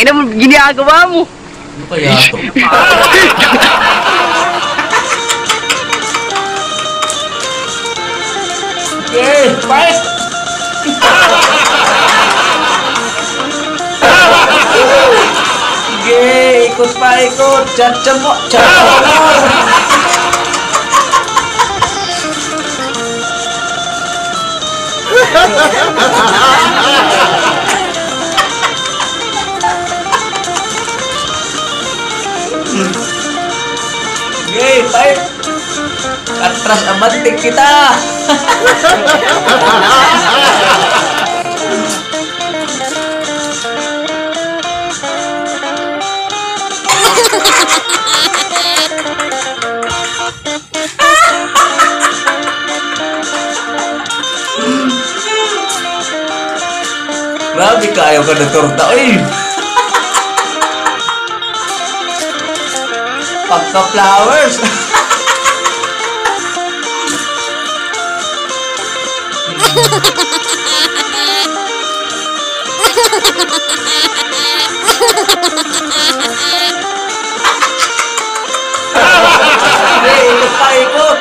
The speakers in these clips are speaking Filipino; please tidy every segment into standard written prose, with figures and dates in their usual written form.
ina mo, ginagawa mo. Ano kaya to? Okay, fight! Sige, ikot pa, ikot. Chacha mo, Okay, fight! Atras abantik kita! Grabe ka, ayaw ka na torta, oy! Pagka-flowers! Hey, ikot pa, ikot!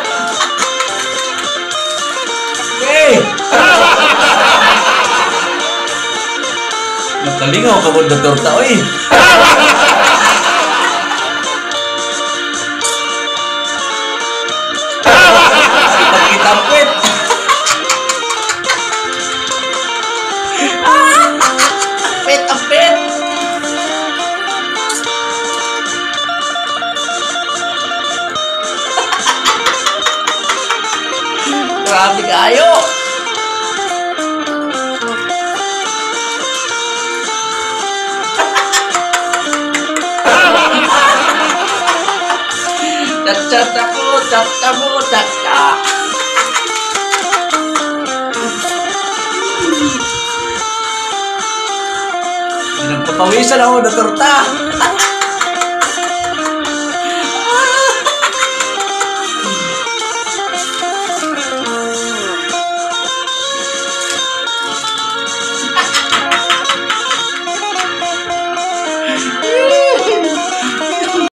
Hey! Nakalingaw ka mo na torta, oy! Kitapit! Apit, apit! Grabe kayo! Chacha mo, chacha mo, chacha! Pinagpapawisan ako na torta!